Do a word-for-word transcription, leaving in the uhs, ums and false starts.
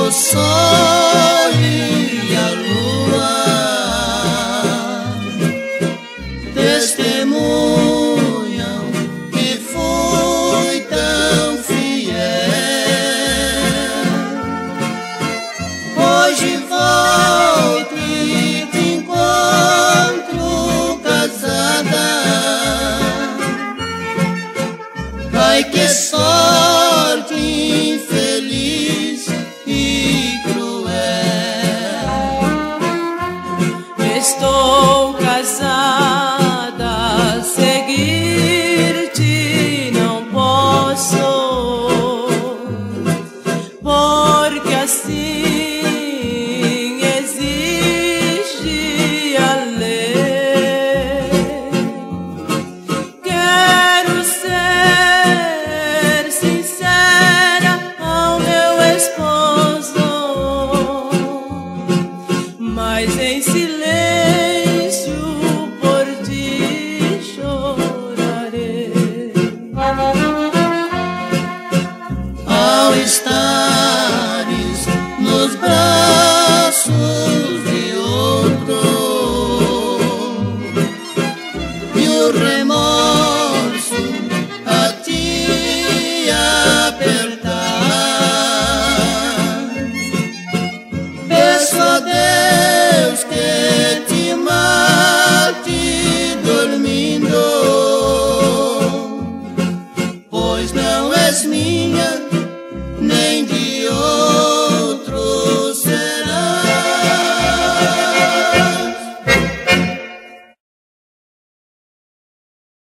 o sol e a lua testemunham que fui tão fiel. Hoje volto e te encontro casada. Ai, que sorte infeliz e cruel. Estou casada, seguir-te não posso, porque assim exige a lei. Quero ser sincera ao meu esposo, mas em silêncio por ti chorarei. Ao estares nos braços de outro e o remorso a te apertar, peço a Deus que te mate dormindo, pois não és minha.